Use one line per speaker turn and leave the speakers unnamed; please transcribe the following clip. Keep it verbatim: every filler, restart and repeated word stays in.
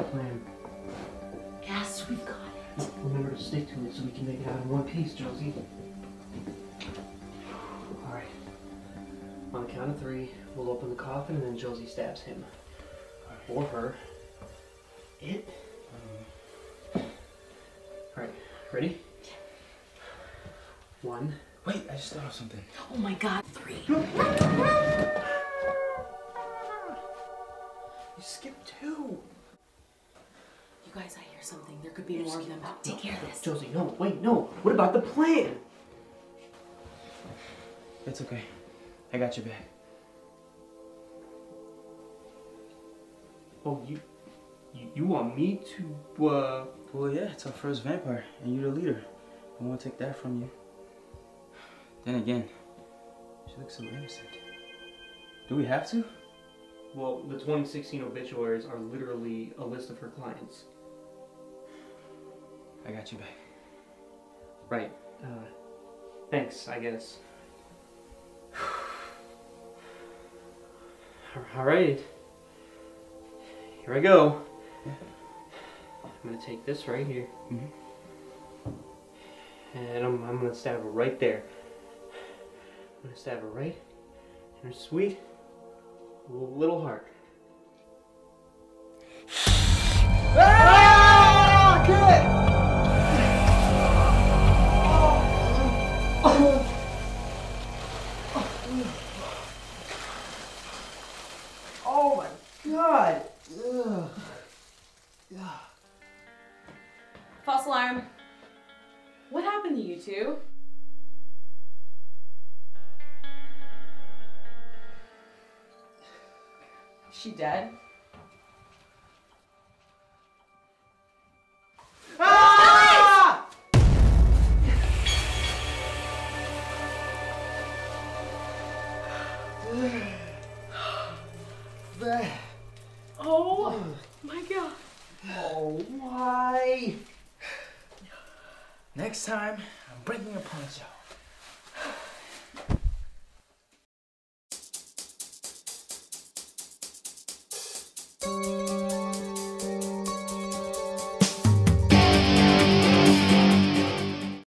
the plan?
Yes, we've got it.
Remember to stick to it so we can make it out in one piece, Josie. Alright. On the count of three, we'll open the coffin and then Josie stabs him. Or her. It. Alright, ready? One.
Wait, I just thought of something.
Oh my god, three.
You skipped two.
You guys, I hear something. There could be more of them. Take care of this.
Josie, no, wait, no. What about the plan?
It's okay. I got your back.
Oh, you, you, you want me to, uh...
Well, yeah, it's our first vampire, and you're the leader. I won't take that from you. Then again, she looks so innocent. Do we have to?
Well, the twenty sixteen obituaries are literally a list of her clients.
I got you back.
Right. Uh, thanks, I guess. Alright. Here I go.
Yeah.
I'm gonna take this right here.
Mm-hmm.
And I'm, I'm gonna stab her right there. I'm gonna stab her right in her sweet little heart.
Ah! Good! Oh my god! Ugh. Ugh.
False alarm. What happened to you two? Is she dead?
Ah!
Oh my god.
Oh, why? Next time, I'm bringing a punch out.